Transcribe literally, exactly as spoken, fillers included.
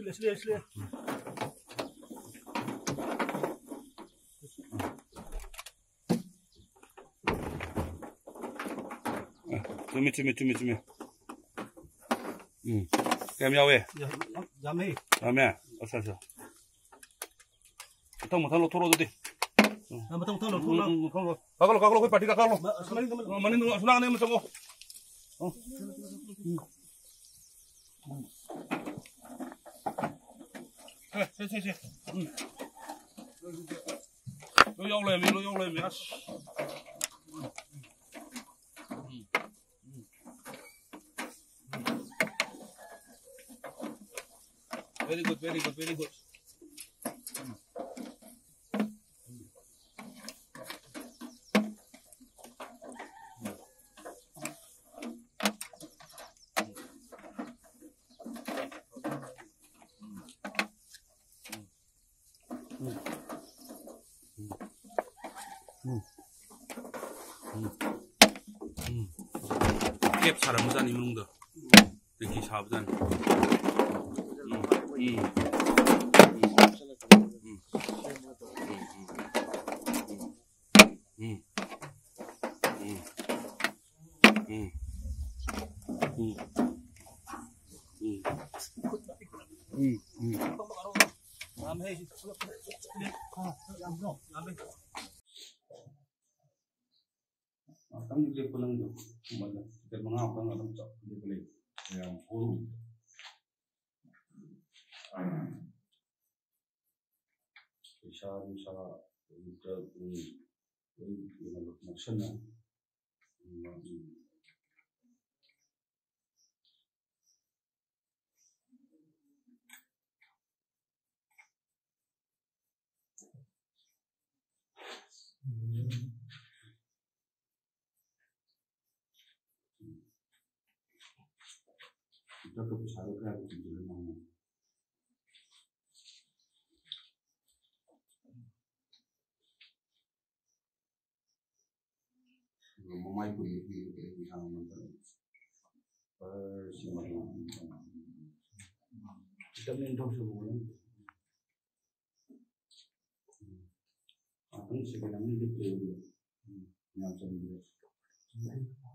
इसलिए इसलिए चुमी चुमी चुमी चुमी हम्म क्या मियावे जामे जामे अच्छा अच्छा मतंग मतंग लो थोड़ा दे मतंग मतंग लो थोड़ा kakalo kakalo koy pati kakalo manin no sunang ne mo oh eh si si si lo yo le mi lo yo le mi as very good very good very good 캡 사람자 니 문ung도 이렇게 사업단 Tang di pulang tu, mana kita mengapa tang alam cak di balik yang huru. Bisa bisa kita ini ini malu maksudnya. Kita keputusan kerja itu jadi mana? Memai pun itu itu yang mana? Persiapan. Kita mentok semua. Apa sih sekarang ini kita yang macam ni.